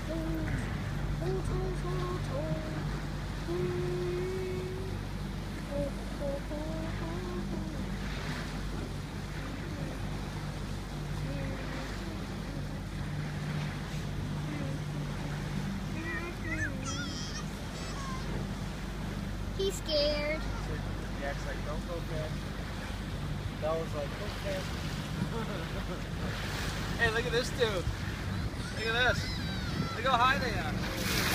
He's scared. Jack's like, don't go, Jack. Bella's like, okay. Hey, look at this dude. Look at this. Look how high they are.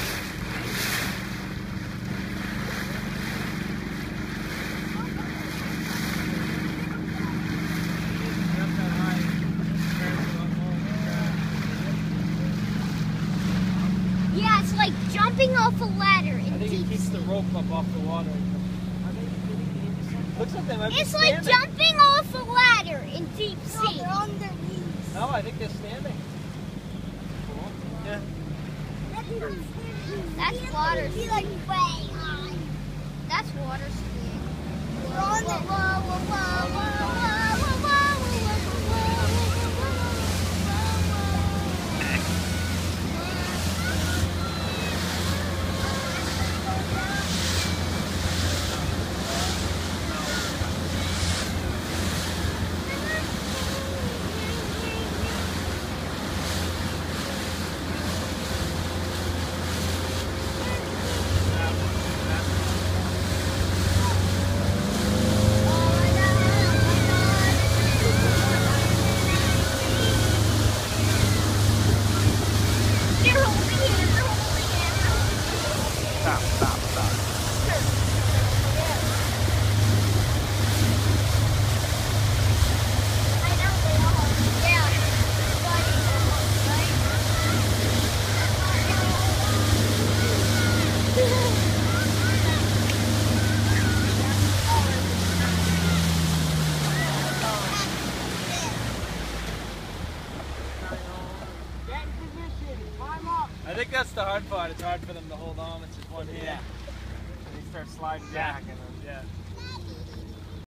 Yeah, it's like jumping off a ladder in I think deep it keeps sea. the rope up off the water. Looks like they might be It's standing. like jumping off a ladder in deep sea. They're on their knees. No, I think they're standing. Cool. Yeah. That's water Be skiing. like way high. That's water skiing. They're on their I think that's the hard part. It's hard for them to hold on with just one hand. Yeah. They start sliding Yeah. back and then, Yeah.